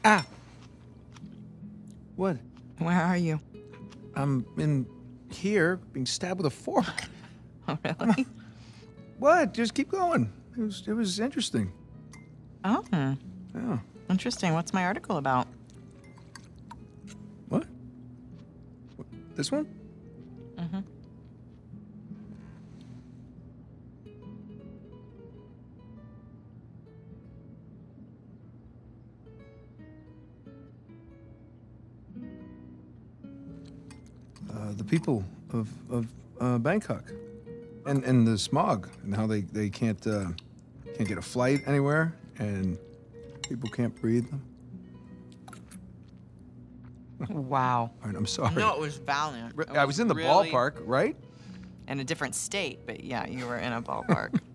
Ah! What? Where are you? I'm in here being stabbed with a fork. Oh, really? What? Just keep going. It was interesting. Oh, Yeah. interesting. What's my article about? What? This one? Mm-hmm. The people of Bangkok, and the smog, and how they can't get a flight anywhere, and people can't breathe. Wow. All right, I'm sorry. No, it was valiant. I was in the really ballpark, right? In a different state, but yeah, you were in a ballpark.